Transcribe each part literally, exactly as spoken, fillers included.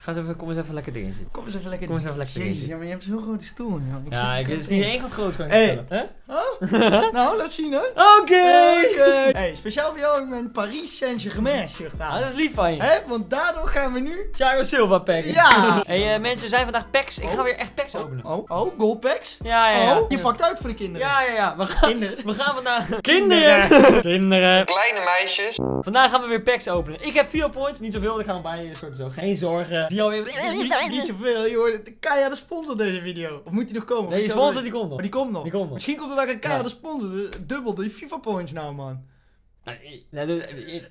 Ga eens even, kom eens even lekker erin zitten. Kom eens even lekker Kom eens even lekker erin Jezus, ja, zitten. maar je hebt zo'n grote stoel, joh. Ik Ja, zie- ik, het is niet één groot kan ik Hey. vertellen. Hè? Oh? Nou, laat zien hoor. Oké! Oké. Hey, speciaal voor jou heb ik mijn Paris Saint-Germain shirt Ah, aan. dat is lief van je. Hè? Want daardoor gaan we nu... Thiago Silva pack. Ja! Hey, uh, mensen, we zijn vandaag packs. Ik ga Oh. weer echt packs openen. Oh, oh, gold packs? Ja, ja, ja. Oh, je pakt uit voor de kinderen. Ja, ja, ja. We gaan, Kinderen. we gaan vandaag... Kinderen! Kinderen! Kleine meisjes. Vandaag gaan we weer packs openen. Ik heb vier points, niet zoveel. Ik ga hem bij je soort zo. Geen zorgen. Die alweer... Niet, niet zoveel, je hoort het. Keiharde sponsor deze video. Of moet die nog komen? Nee, die sponsor die komt nog. Oh, die komt nog. Die komt nog. Misschien komt er daar een keiharde Ja. sponsor. de- Dubbel die FIFA points nou, man. Nou, dus-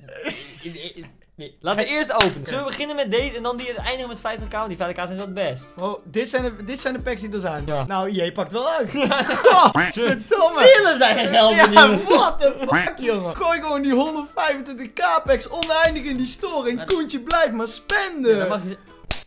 Laten we eerst openen. Zullen we beginnen met deze en dan die eindigen met vijftig k? Want die vijftig k zijn wel best. Oh, dit zijn de, dit zijn de packs die er zijn. Ja. Nou, je pakt wel uit. Godverdomme. Willen zijn geen geld Ja, verdienen. what the fuck, jongen. Gooi gewoon die honderdvijfentwintig k packs oneindig in die store. En Maar- Koentje blijft maar spenden. Ja, dan mag je ze-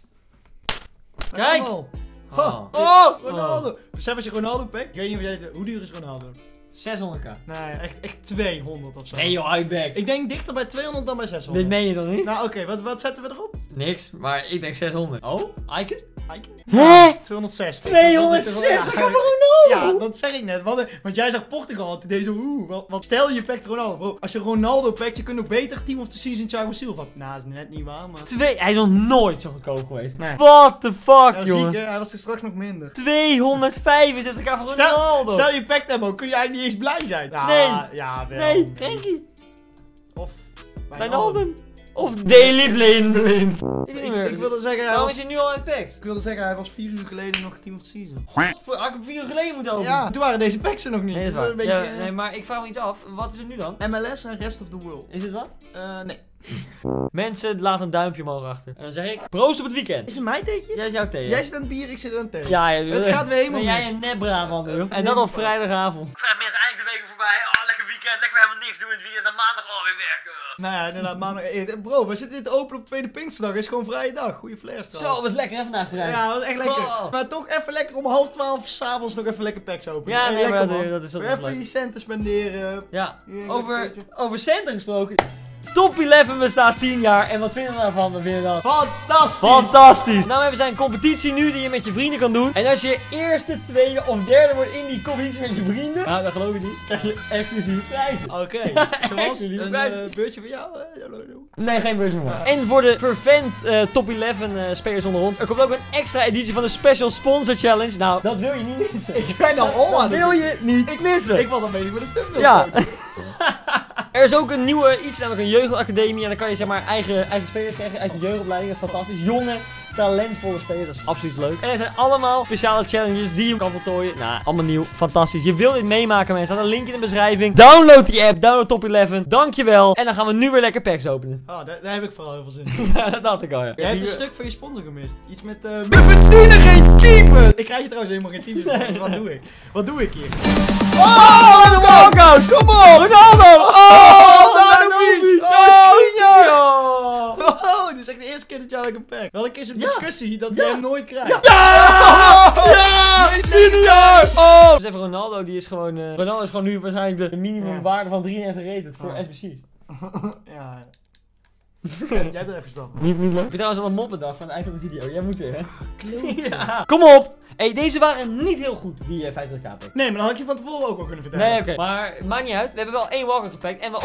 Kijk. Oh. Oh. Oh, Oh. Ronaldo. Besef als je Ronaldo pakt. Ik weet niet of jij dit... Hoe duur is Ronaldo? zeshonderd k. Nee, echt, echt tweehonderd of zo. Nee joh, hou back. Ik denk dichter bij tweehonderd dan bij zeshonderd. Dit meen je dan niet? Nou, oké, wat, wat zetten we erop? Niks, maar ik denk zeshonderd. Oh, Icon? Icon? Hè? tweehondzestig. tweehondzestig Ja, voor Ronaldo! Ja, dat zeg ik net. Want, want jij zag Portugal, toen deed zo oeh. Want, want stel je pakt Ronaldo. Bro, als je Ronaldo pakt, je kunt ook beter Team of the Season Thiago Silva. Nou, dat is net niet waar, maar... Twee, hij is nog nooit zo goedkoop geweest. Nee. What the fuck, Ja, jongen. ziek, hè? Hij was er straks nog minder. tweehonderdvijfenzestig k voor Stel, Ronaldo. stel je pakt hem ook, kun je eigenlijk niet eens blij zijn. Ja, Nee. Ja, wel. Nee, Frenkie. Of... Wijnaldum. Of Daily Blind. Blind. Is het Ik, niet meer? ik wilde zeggen, hij Waarom was... is hij nu al in packs? Ik wilde zeggen, hij was vier uur geleden nog Team of the Season. Voor, had ik hem vier uur geleden moeten openen. Ja, toen waren deze packs er nog niet. Nee, dat is Dus waar. een beetje, Ja, eh, nee, maar ik vraag me iets af. Wat is het nu dan? M L S en Rest of the World. Is het wat? Eh, nee. Mensen, laat een duimpje omhoog achter. En dan zeg ik, proost op het weekend. Is het mijn theetje? Jij is jouw thee. Jij zit aan het bier, ik zit aan het thee. Ja, ja, Het gaat weer helemaal ben jij mis. een nep Brabant, joh. En nee, dat op maar- vrijdagavond. Vrijdag eindelijk de weken voorbij. Oh, lekker weekend. Lekker helemaal niks doen in het weekend. Dan maandag alweer werken. Nou ja, inderdaad, maandag. eh, Bro, we zitten dit open op tweede Pinksterdag. Is gewoon vrije dag. Goeie flares Zo, trouwens. was lekker hè vandaag vrijdag. Ja, dat was echt lekker. Wow. Maar toch even lekker om half twaalf s'avonds nog even lekker packs open. Ja, nee, maar dat, dat is Weer ook even leuk. je centen spenderen. Ja, Hier, over, een beetje. over centen gesproken. Top elf bestaat tien jaar. En wat vinden we daarvan? We vinden dat Fantastisch! fantastisch! Nou hebben we een competitie nu die je met je vrienden kan doen. En als je eerste, tweede of derde wordt in die competitie met je vrienden, nou dat geloof ik niet, krijg je exclusieve prijzen. Oké, Echt, zoals lieve een prijzen. eh, beurtje voor jou. hè? Ja, leuk, leuk. Nee, geen beurs meer. En voor de fervent eh, top elf eh, spelers onder ons, er komt ook een extra editie van de Special Sponsor Challenge. Nou, dat wil je niet missen. Ik ben al Dat al aan wil het je niet missen. Ik was al bezig met de thumbnail. Ja. Er is ook een nieuwe iets, namelijk een jeugdacademie. En dan kan je zeg maar eigen, eigen spelers krijgen uit de jeugdopleiding. Dat is fantastisch. Jonge, talentvolle spelers. Dat is absoluut leuk. En er zijn allemaal speciale challenges die je kan voltooien. Nou, allemaal nieuw. Fantastisch. Je wil dit meemaken, mensen. Er staat een link in de beschrijving. Download die app. Download Top elf. Dankjewel. En dan gaan we nu weer lekker packs openen. Oh, daar, daar heb ik vooral heel veel zin in. Dat dacht ik al, ja. Jij hebt een stuk van je sponsor gemist. Iets met eh we verdienen geen typen! Ik krijg je trouwens helemaal geen typen. Dus wat doe ik? Wat doe ik hier? Oh, de walkout! Kom op! Ronaldo! Oh, Danovic! Danovic! Oh, Skriniar! Oh! Oh, dit is echt de eerste keer dat jij een pack. Wel een keer zo'n Ja. discussie dat Ja. jij hem nooit krijgt. Ja! Ja! Skriniar! Oh! Dus even Ronaldo, die is gewoon... eh, Ronaldo is gewoon nu waarschijnlijk de minimumwaarde van drieënennegentig rated voor Oh. S B C's. Ja. Jij hebt er even stappen. Niet, niet leuk. Heb je trouwens al een moppendag van het eind van de video? Jij moet weer, hè? Klote. Ja. Kom op! Hey, deze waren niet heel goed, die uh, vijftig k pack. Nee, maar dan had je van tevoren ook al kunnen vertellen. Nee, oké. Maar maakt niet uit. We hebben wel één walkout gepakt en we...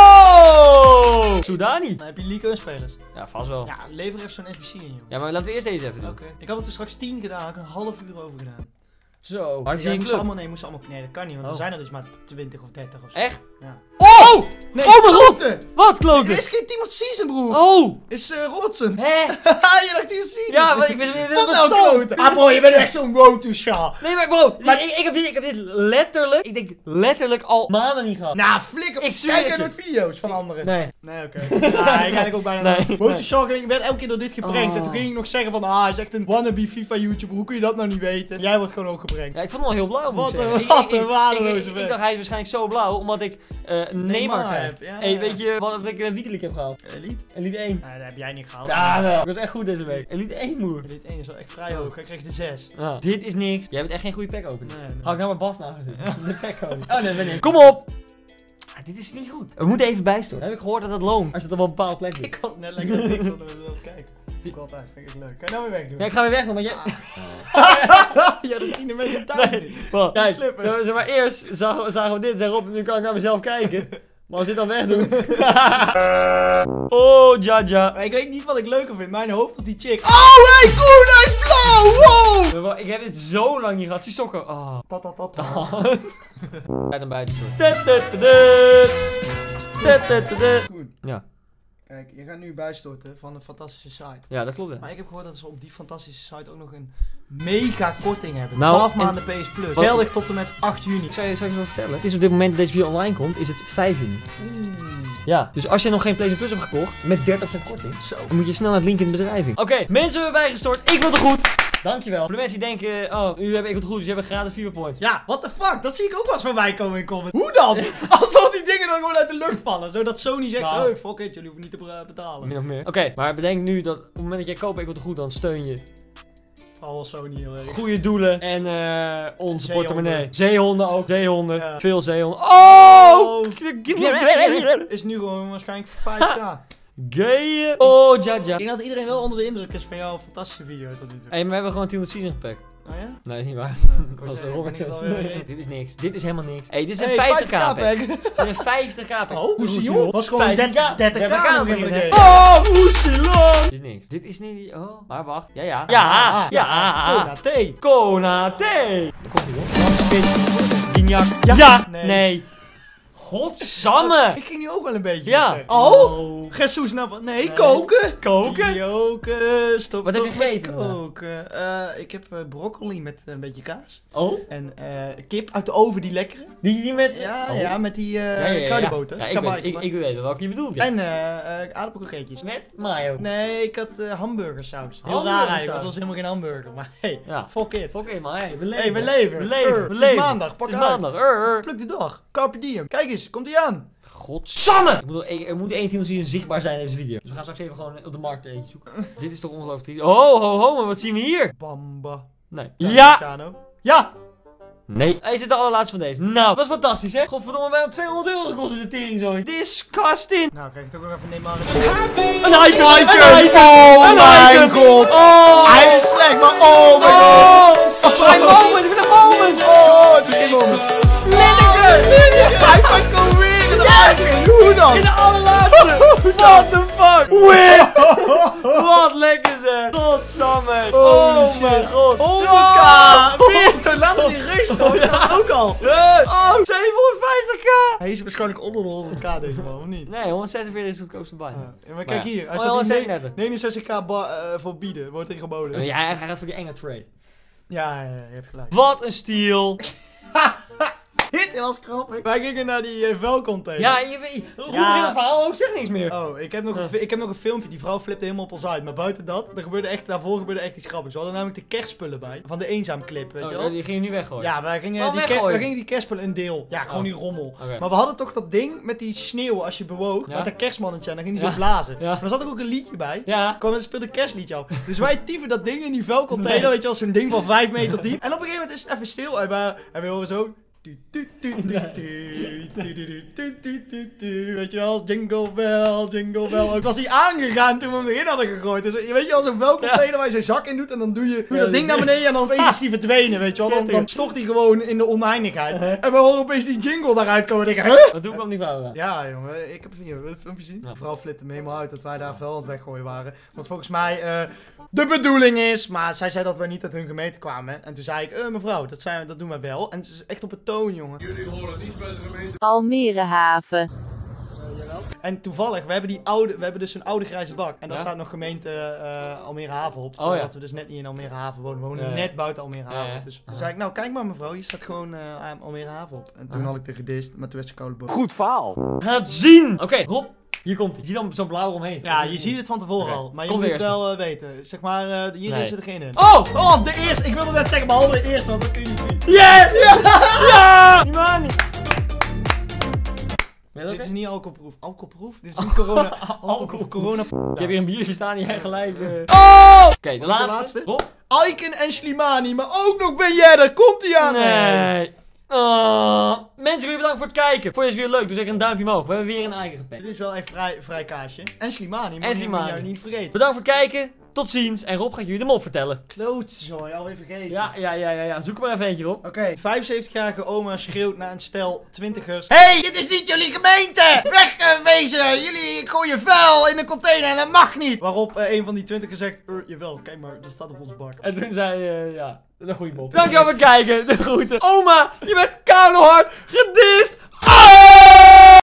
Oh! Soudani. Dan heb je League one spelers. Ja, vast wel. Ja, lever even zo'n S B C in, joh. Ja, maar laten we eerst deze even doen. Oké. Ik had er toen straks tien gedaan, had ik een half uur over gedaan. Zo. Had je Ja, een moest club? allemaal, nee, moest allemaal, nee, dat kan niet, want Oh. er zijn er dus maar twintig of dertig of zo. Echt? Ja. Oh! Nee, Oh mijn god! klote! Wat, Dit klote? is geen Team of the Season, broer! Oh! Is eh, Robertson. Hè? Je dacht Team of the Season? Ja, wat, ik ben weer Wat nou klote? Ah bro, je bent echt zo'n go-to-shot. Nee, maar bro, Maar- ik, ik, heb dit, ik heb dit letterlijk, ik denk letterlijk al maanden niet gehad. Nou, flikker. Ik zweer Kijk het naar je. nooit video's van anderen. Nee. Nee, oké. Ja, ik kijk ook bijna Nee. naar. Go-to-shot, ik werd elke keer door dit geprankt. Oh. En toen ging ik nog zeggen van, ah, hij is echt een wannabe FIFA-YouTuber. Hoe kun je dat nou niet weten? Jij wordt gewoon ook geprankt. Ja, ik vond hem al heel blauw, moet Wat ik een- zeggen. Ik- wat ik- een ik- waardeloze ik- Ik vent. ik dacht, hij is waarschijnlijk zo blauw, omdat ik eh Neymar Neymar krijg. heb, ja, Hey, ja. weet je wat, wat ik uh, weekelijk heb gehaald? Elite? Elite één. Nee, dat heb jij niet gehaald. Ja, wel. Ik was echt goed deze week. Elite één, moer. Elite één is wel echt vrij hoog. Hij kreeg de zes. Ja. Dit is niks. Jij bent echt geen goede pack opener. Nee, nee. Had ik nou maar Bas nagezet. De pack code. Oh nee, ben ik. Kom op! Ah, dit is niet goed. We moeten even bijsturen. Heb ik gehoord dat het loont als je het op een bepaalde plek doet. Ik was net lekker niks aan het kijken. doe ik altijd, vind ik het leuk. Ga je nou weer weg doen? Ja, ik ga weer weg, want jij... Ja, dat zien de mensen thuis Nee, niet. wacht, kijk, slippers. zeg maar, eerst zagen, zagen we dit, zeg Rob, nu kan ik naar mezelf kijken. Maar als dit dan wegdoen. Oh, Jaja. Maar ik weet niet wat ik leuker vind, mijn hoofd of die chick. Oh, hey, Koen, hij is blauw! Wow! Ik heb dit zo lang niet gehad, die sokken. Oh. Tat, tat, tat. Uit en buiten Goed. Ja. Kijk, je gaat nu bijstorten van een fantastische site. Ja, dat klopt. Hè. Maar ik heb gehoord dat ze op die fantastische site ook nog een mega korting hebben. Nou, twaalf en- maanden P S Plus. Wat- Geldig tot en met acht juni. Ik zou je, zou je zo vertellen. Het is op dit moment dat deze video online komt, is het vijf juni. Oeh. Ja, dus als je nog geen PlayStation Plus hebt gekocht, met dertig procent korting, Zo. dan moet je snel naar het link in de beschrijving. Oké, mensen hebben bijgestort. Ik wil het goed. Dankjewel. Voor de mensen die denken, oh, u hebt ik het goed, dus je hebt een gratis FIFA Points. Ja, what the fuck? Dat zie ik ook wel eens voorbij komen in comments. Hoe dan? Alsof die dingen dan gewoon uit de lucht vallen. Zodat Sony zegt, Nou. hey, fuck it, jullie hoeven niet te be- betalen. Min of meer. Oké, maar bedenk nu dat op het moment dat jij koopt ik wil het goed, dan steun je Vooral Sony heel erg. goede doelen en eh onze Zeehonden. portemonnee. Zeehonden ook, zeehonden. Ja. Veel zeehonden. Oh! Oh. Is nu gewoon waarschijnlijk vijf k. Gay. Oh, Jaja. Ik denk dat iedereen wel onder de indruk is van jouw fantastische video tot nu toe. Hey, maar we hebben gewoon tien season gepakt. Oh ja? Nee, dat is niet waar. ik Dat was zeggen, Robert ben ik zelf. alweer Nee, vergeten. dit is niks. Dit is helemaal niks. Hey, dit is een Hey, vijftig k pack. pack. Dit is een vijftig k pack. Oh, hoe joh? Was gewoon vijftig k. dertig k nog in beginnen. de Oh, Oesilon. Dit is niks. Dit is niet... Oh, maar wacht. Ja, ja. Ja, ja. Kona T. Kona T. Daar komt hij hoor. Dignac. Ja. Nee. Nee. Godsamme. Ik ging nu ook wel een beetje Ja. zeggen. Oh! Jesus, nou wat? Nee, Nee. koken! Koken? Koken, stop Wat heb toch je met gegeten vandaag? koken. Eh, ik heb eh, broccoli met een beetje kaas. Oh. En eh, kip uit de oven, die lekkere. Die, die met... Ja, Oh. ja, met die eh Ja, ja, ja, ja. kruidenboter. Ja, ik, Kabaai, weet, ik, kabaai. ik weet welke je bedoelt. Ja. En eh eh aardappelkrokeetjes. Met mayo. Nee, ik had eh hamburgersaus. Heel raar Hamburgersaus. eigenlijk, want het was helemaal geen hamburger. Maar hey, Ja. fuck it. Oké, maar hey, we leven. Hey, we leven. We leven. Ur, we het is leven. maandag, pak Het is uit. maandag. Ur, ur. Pluk de dag. Carpe diem. Kijk eens, komt ie aan. Godsamme! Ik bedoel, er er moet één team zien zichtbaar zijn in deze video. Dus we gaan straks even gewoon op de markt eentje zoeken. Dit is toch ongelooflijk triest. Ho, ho, ho, maar wat zien we hier? Bamba. Nee. Ja! Ja! Luciano. Ja! Nee. Hij zit de allerlaatste van deze. Nou, dat is fantastisch, hè? Godverdomme, wij hebben tweehonderd euro gekost in de teringzooi. Disgusting! Nou, krijg ik toch ook even Neymar. Een icon! Een icon! Oh Een mijn icon! god! Oh! Hij is slecht, maar oh mijn god! Oh! Een moment, ik ben een moment! Oh, het is geen moment. Lineker! Lineker! Hij pakt gewoon weer een icon! Hoe dan? In de allerlaatste! What the fuck? Win! Wat lekker zeg! Godsamme! Holy Oh shit. mijn god! honderd Oh! k! Weer! Laat het in rust, hoor. Dat kan ook al. Hey! Oh, zevenhonderdvijftig k! Hij is waarschijnlijk onder de honderd k deze man, of niet? Nee, honderdzesenveertig is het goedkoopste bij. Ja, maar kijk ja. hier, hij Oh, staat honderdzesendertig. hier negenenzestig k ba- eh, voor bieden, wordt er geboden. Ja, hij gaat voor die enge trade. Ja, ja, ja, je hebt gelijk. Wat een steal! Dit was grappig. Wij gingen naar die uh, vuilcontainer. Ja, je weet. Hoe Ja. begint het verhaal ook? Zeg niks meer. Oh, ik heb, nog een, fi- ik heb nog een filmpje. Die vrouw flipte helemaal op ons uit. Maar buiten dat, er gebeurde echt, daarvoor gebeurde echt iets grappigs. We hadden namelijk de kerstspullen bij. Van de eenzaam clip, weet Oh, je wel. die ging je nu weggooien. Ja, wij gingen, Waarom die ke- weggooien? wij gingen die kerstspullen een deel. Ja, gewoon Oh. die rommel. Oké. Maar we hadden toch dat ding met die sneeuw als je bewoog. Ja. Met dat kerstmannetje en dan ging die Ja. zo blazen. Ja. Maar er zat ook, ook een liedje bij. Ja. kwam en speelde een kerstliedje op. Dus wij tieven dat ding in die vuilcontainer, Nee. weet je wel, zo'n ding van vijf meter diep. En op een gegeven moment is het even stil en we, en we horen zo... tu, tu, tu, tu, tu, tu, tu, tu, tu, tu, tu, tu. Weet je wel, jingle bell, jingle bell. Het was die aangegaan toen we hem erin hadden gegooid. Dus je weet je wel, zo'n vuilcontainer waar je zo'n zak in doet en dan doe je, doe je Ja, dat ding die- naar beneden en dan opeens is die verdwenen, weet je wel. Dan, dan stort hij gewoon in de oneindigheid. En we horen opeens die jingle daaruit komen en denken, huh? Wat doe ik dan die vrouw aan? Ja, jongen, ik heb hier, wil je het filmpje zien? Ja. De vrouw flipte me helemaal uit dat wij daar vuil aan het weggooien waren. Want volgens mij eh, de bedoeling is, maar zij zei dat wij niet uit hun gemeente kwamen. En toen zei ik, eh mevrouw, dat, zijn, we- dat doen wij wel. En het is echt op het toon, jongen. Almere Haven. En toevallig, we hebben die oude, we hebben dus een oude grijze bak. En daar Ja? staat nog gemeente eh, Almere Haven op. Oh, Zodat ja. we dus net niet in Almere Haven wonen. We wonen Ja, ja. net buiten Almere Ja, Haven. ja. Dus toen zei ik, nou kijk maar mevrouw, hier staat gewoon eh, Almere Haven op. En toen Ah. had ik er gedist, maar toen was ze koude boot. Goed verhaal. We gaan het zien! Oké, Rob, hier komt hij. Je ziet dan zo blauw omheen. Ja, je ziet het van tevoren Oké. al. Maar je Kom moet de het eerste. wel eh, weten. Zeg maar, eh, hier Nee. zit er geen in. Oh! Oh, de eerste. Ik wilde net zeggen, behalve de eerste, want dat kun je niet zien. Yeah! Ja! Ja! Die man niet. Ben je dat Dit is oké? niet alcoholproef. Alcoholproef? Dit is niet corona. Alcohol, Alcoholproef. corona. Ik heb hier een biertje staan en jij gelijk... eh. Oh! Oké, de laatste. laatste? Rob? Icon en Slimani, maar ook nog ben jij er. Komt ie aan? Nee. Oh. Mensen, jullie bedankt voor het kijken. Vond je deze video leuk? Doe zeker een duimpje omhoog. We hebben weer een eigen gepakt. Dit is wel echt vrij, vrij kaasje. En Slimani, En maar die Slimani. moet je niet vergeten. Bedankt voor het kijken. tot ziens. En Rob gaat jullie de mop vertellen. Klootzooi, alweer vergeten. Ja, ja, ja, ja, ja. Zoek er maar even eentje op. Oké, vijfenzeventigjarige oma schreeuwt naar een stel twintigers. Hey, dit is niet jullie gemeente! Wegwezen! Jullie gooien vuil in een container en dat mag niet! Waarop uh, een van die twintigers zegt, uh, jawel, kijk maar, dat staat op ons bak. En toen zei uh, ja, een goede mop. Dankjewel voor het kijken. De groeten. Oma, je bent koude hard gedist. Oh!